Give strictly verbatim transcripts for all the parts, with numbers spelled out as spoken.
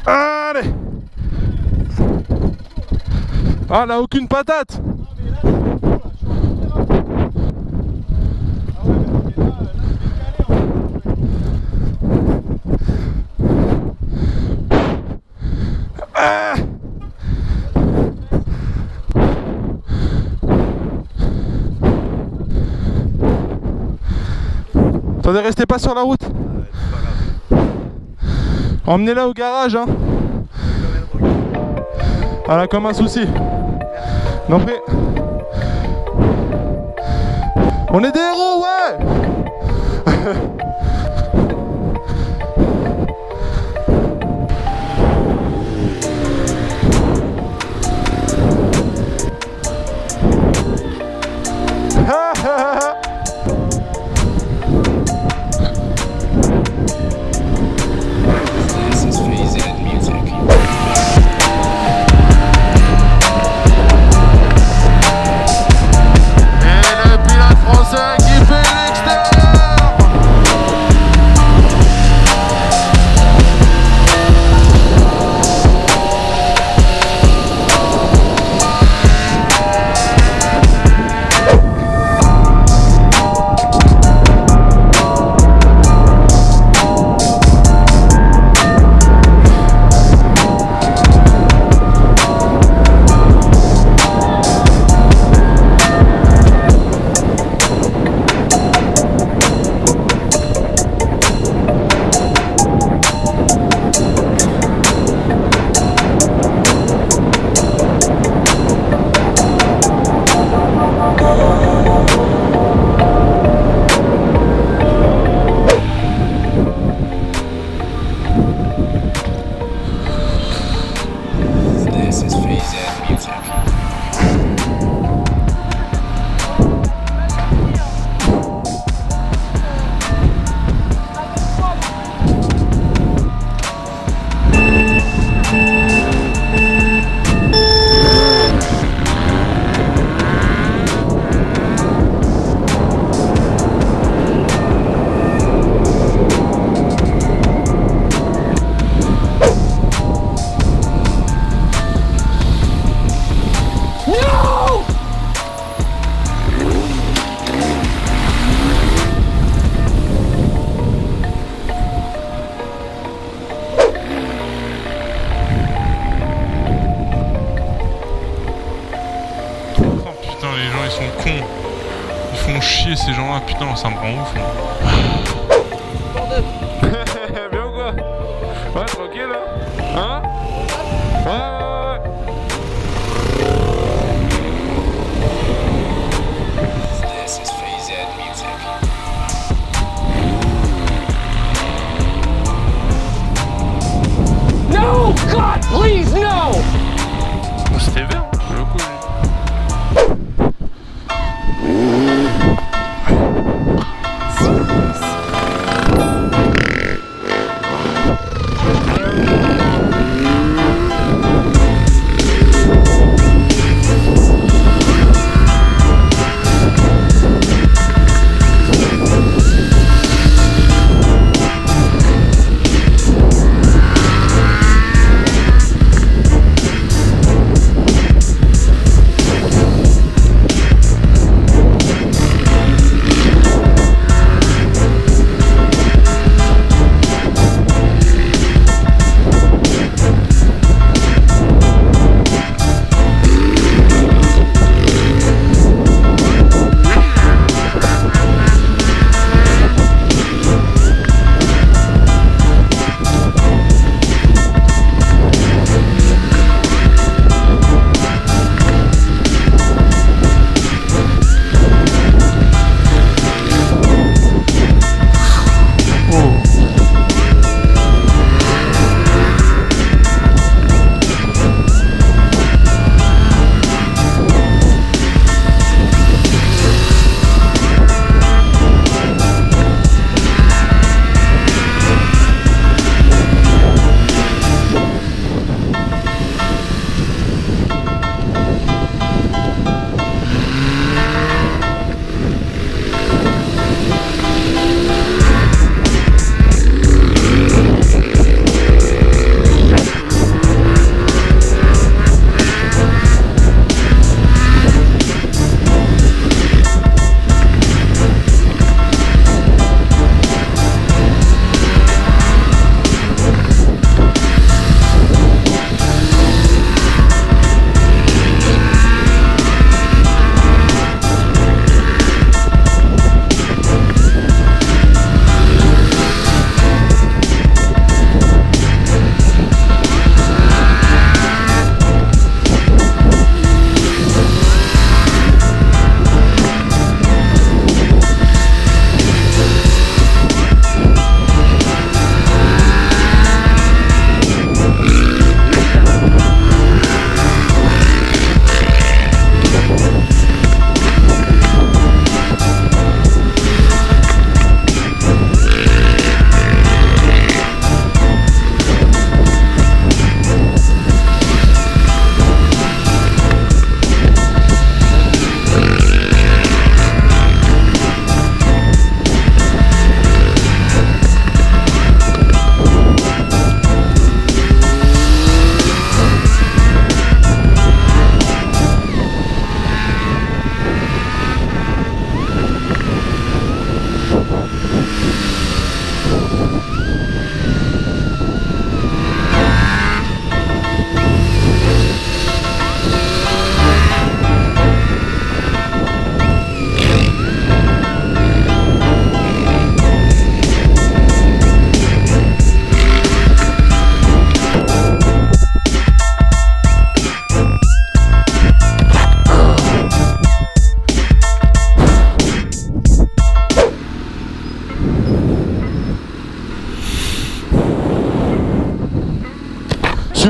Allez. Ah, elle a aucune patate. Ah. Attendez, restez pas sur la route. Emmenez-la au garage, hein. Voilà, comme un souci. Non, mais... On est des héros, ouais. Ils font chier ces gens-là, putain, ça me rend ouf. Bien ou quoi? Ouais, tranquille là. Hein? Ouais, ouais, ouais. This is Phase Ed Music. No! God, please, no! C'était vert, le coup.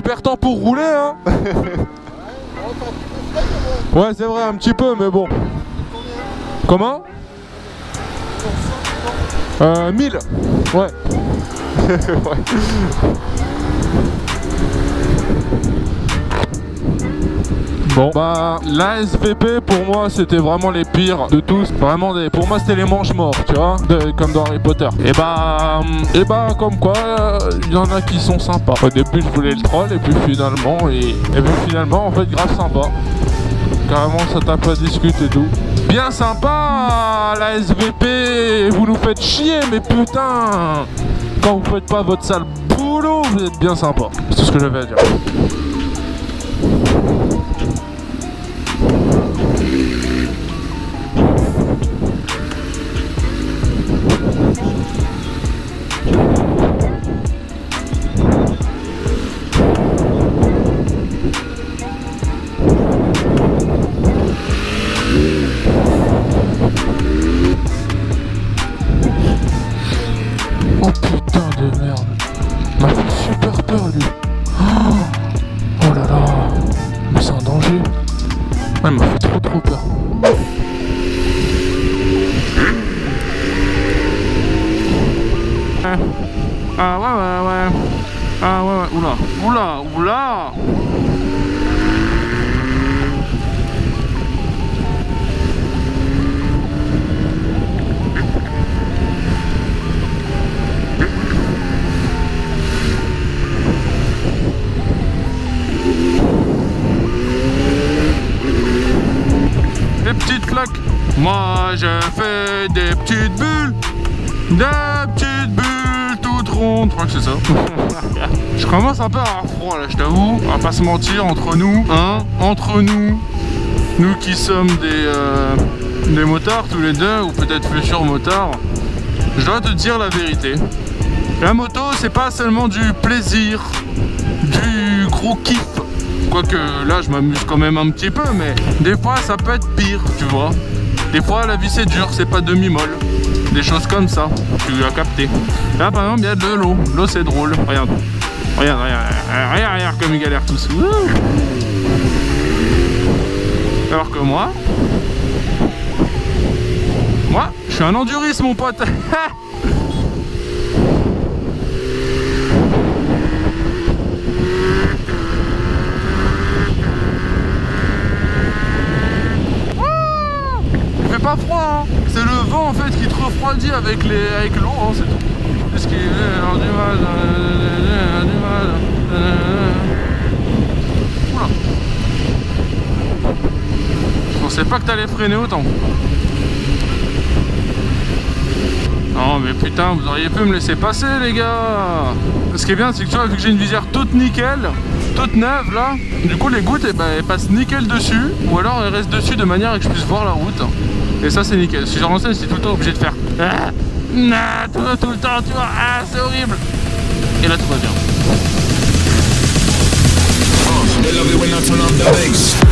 super temps pour rouler, hein. Ouais, c'est vrai, un petit peu, mais bon. Comment? Euh, mille. Ouais. Ouais. Bon, bah, l'A S V P pour moi c'était vraiment les pires de tous. Vraiment, des, pour moi c'était les manches morts, tu vois, de, comme dans Harry Potter. Et bah, et bah, comme quoi, il y en a qui sont sympas. Au début je voulais le troll, et puis finalement, et, et puis finalement, en fait, grave sympa. Carrément, ça tape à discuter et tout. Bien sympa, la S V P, vous nous faites chier, mais putain, quand vous faites pas votre sale boulot, vous êtes bien sympa. C'est tout ce que j'avais à dire. Oh putain de merde, m'a fait super peur lui. Oh là là, mais c'est un danger. Ouais, il m'a fait trop trop peur. Ah ouais ouais ouais. Ah ouais ouais, oula, oula, oula. Des petites flaques. Moi je fais des petites bulles. Des petites bulles toutes rondes. Je crois que c'est ça. Je commence un peu à avoir froid là, je t'avoue. On va pas se mentir, entre nous, hein, entre nous, nous qui sommes des, euh, des motards tous les deux, ou peut-être futurs motards, je dois te dire la vérité. La moto, c'est pas seulement du plaisir, du gros kiff. Quoique là je m'amuse quand même un petit peu, mais des fois ça peut être pire, tu vois. Des fois la vie c'est dur, c'est pas demi-molle. Des choses comme ça, tu as capté. Là par exemple il y a de l'eau, l'eau c'est drôle, regarde. Regarde, regarde, regarde, regarde comme ils galèrent tous. Wouh. Alors que moi, moi je suis un enduriste mon pote. Pas froid, hein. C'est le vent en fait qui te refroidit avec les avec l'eau, hein, c'est tout. Qu'est-ce qu'il est alors du mal, du mal. Oula. Je pensais pas que t'allais freiner autant. Non mais putain, vous auriez pu me laisser passer les gars. Ce qui est bien c'est que tu vois, vu que j'ai une visière toute nickel, toute neuve là, du coup les gouttes eh ben, elles passent nickel dessus, ou alors elles restent dessus de manière à que je puisse voir la route. Et ça c'est nickel. Si j'en enseigne, c'est tout le temps obligé de faire ah, nah, tout, tout le temps, tu vois, ah c'est horrible. Et là tout va bien.